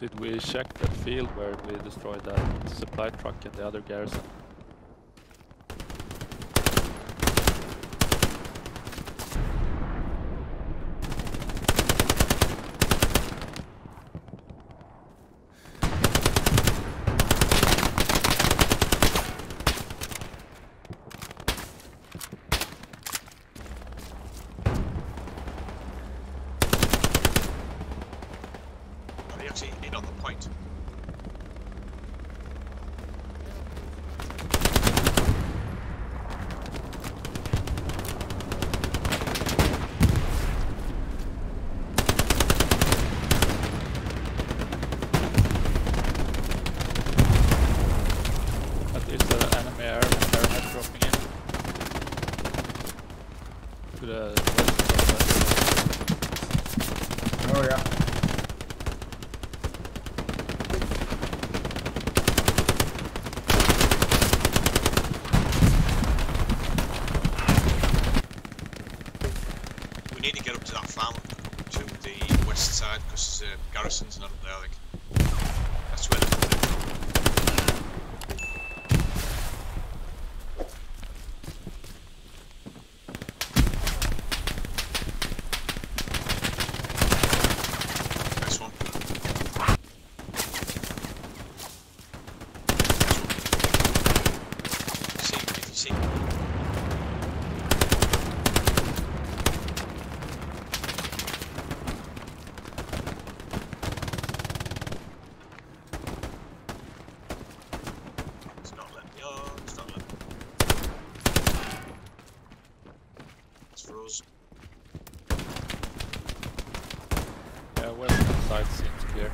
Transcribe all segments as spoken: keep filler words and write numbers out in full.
Did we check that field where we destroyed that supply truck and the other garrison? In on the point. But is there an enemy air airhead dropping in? To the west of Oh yeah. We need to get up to that farm to the west side because there's uh, garrisons not up there, I think. That's where they're coming from. Nice one. See, if you see. For us. Yeah, western side seems clear.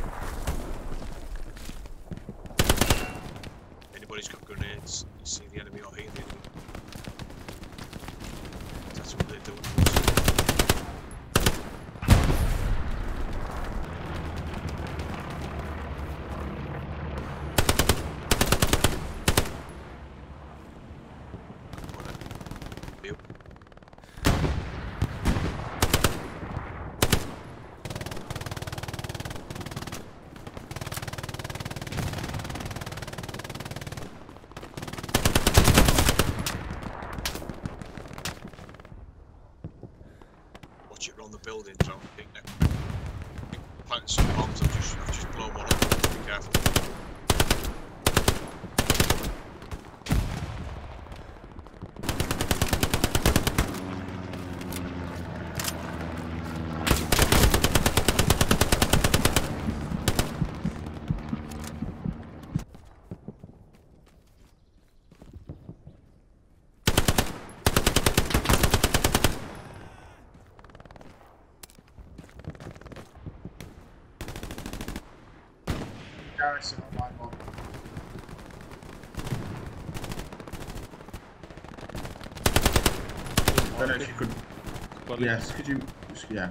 Anybody's got grenades, you see the enemy or hear the enemy. That's what they're doing to us. Yep. Watch it around the building, so think that planting some bombs. I've just, I've just blown one up. Be careful. Garrison on my mod. I don't know if you could. Well, Yes, could you? Yeah.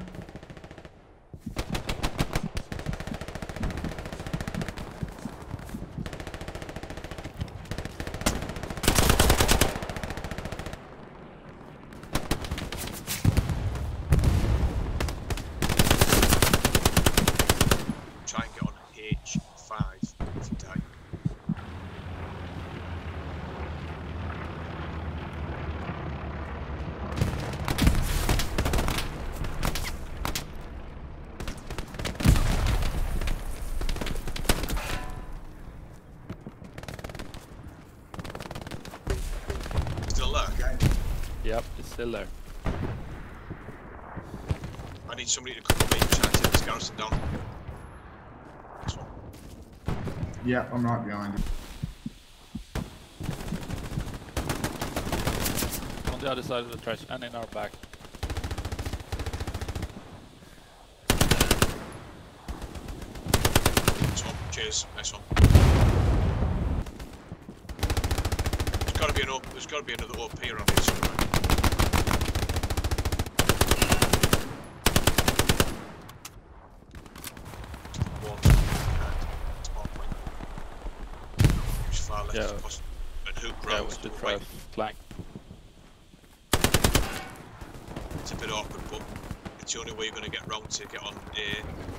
Try and get on H five if you die. Still there? Okay. yep, it's still there. I need somebody to come with me and try and take this garrison down. This one. Yeah, I'm right behind you. On the other side of the trash and in our back. This one. Cheers. Nice one. There's gotta be an op there's gotta be another O P around here somewhere. Left Yeah. as possible. And hook Yeah, round we to should the try right. flank. It's a bit awkward, but it's the only way you're going to get round to get on A